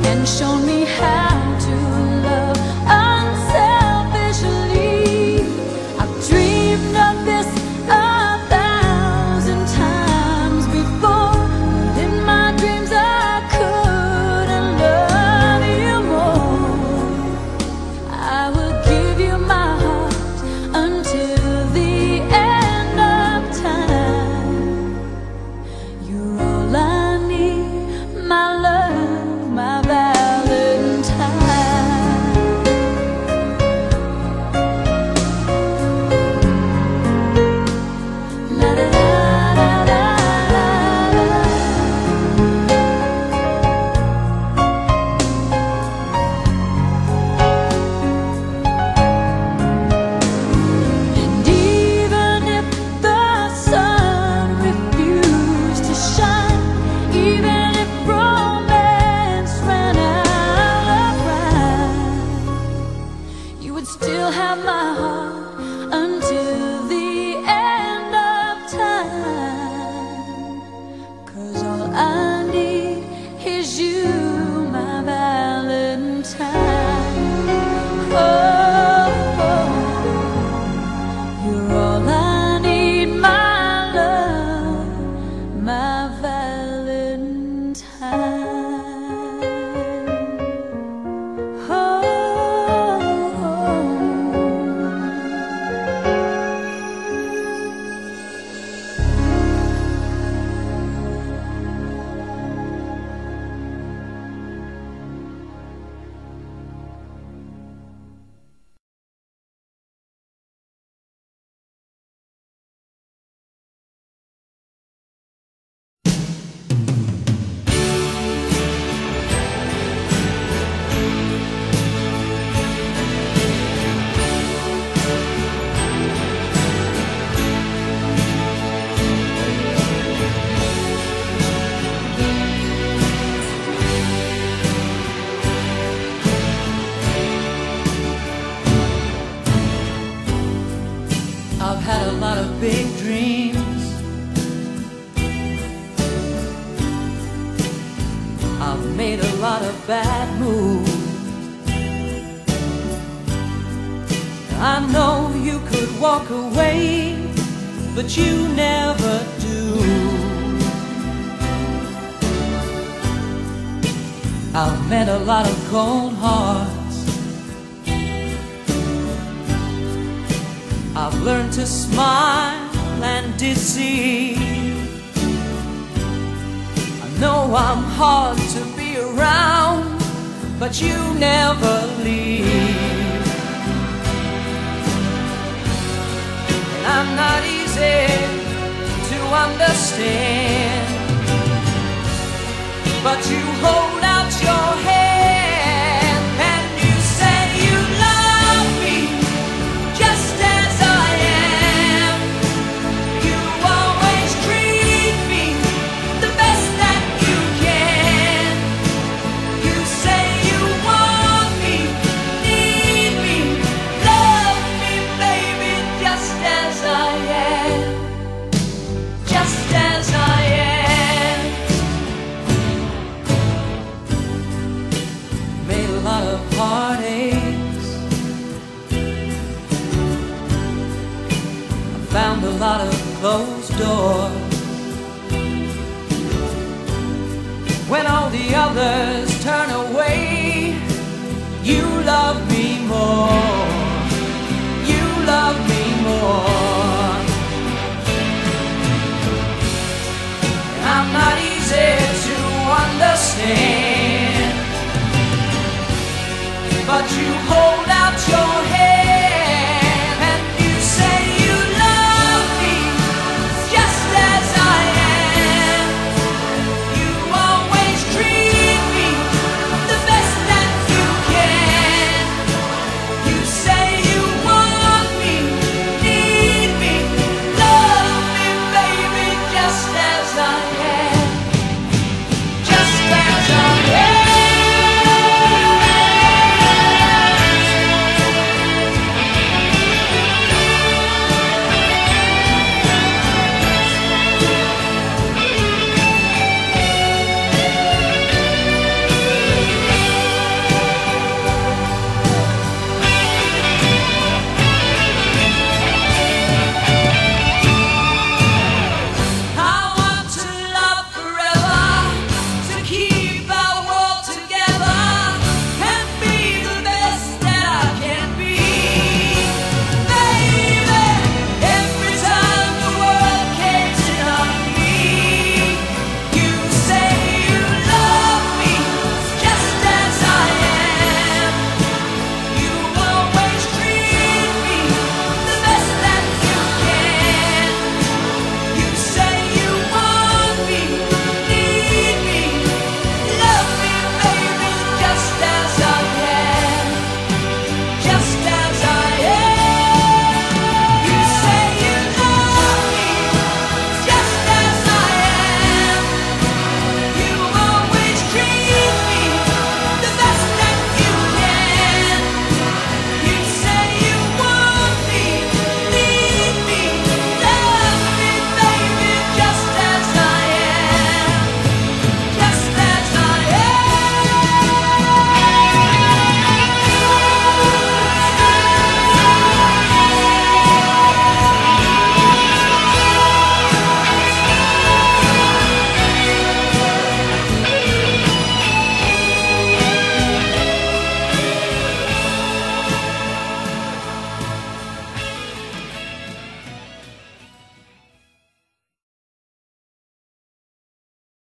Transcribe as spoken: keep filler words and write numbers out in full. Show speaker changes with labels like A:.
A: and shown me how to love unselfishly. I've dreamed of this a thousand times before, but in my dreams I couldn't love you more. I will give you my heart until the end of time. You're all I need, my love, my Valentine. La da da da da da. And even if the sun refused to shine, even if romance ran out of rhyme, you would still have my heart until the end of time. 'Cause all I need is you, my Valentine. Oh, oh, you're all I need, my love, my Valentine. Oh, I've had a lot of big dreams. I've made a lot of bad moves. I know you could walk away, but you never do. I've met a lot of cold hearts. I've learned to smile and deceive. I know I'm hard to be around, but you never leave. And I'm not easy to understand, but you hold out your hand and you say you love me just as I am. You always treat me the best that you can. You say you want me, need me, love me, baby, just as I am, just as I am. Made a lot of heartaches, found a lot of closed doors. When all the others turn away, you love me more, you love me more. I'm not easy to understand, but you hold